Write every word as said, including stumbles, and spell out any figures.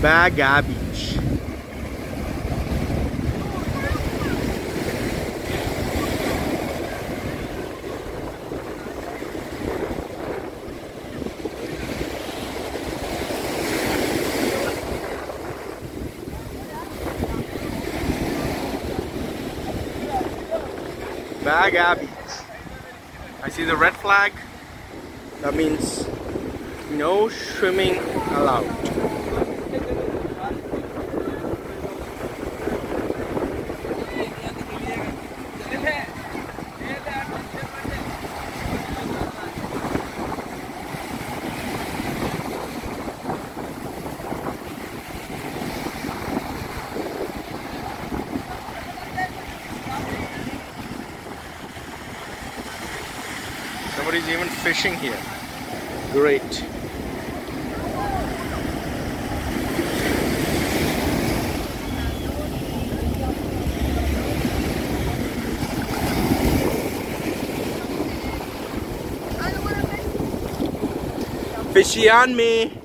Baga Beach. Baga Beach. I see the red flag. That means no swimming allowed. Somebody's even fishing here. Great. Fishy on me.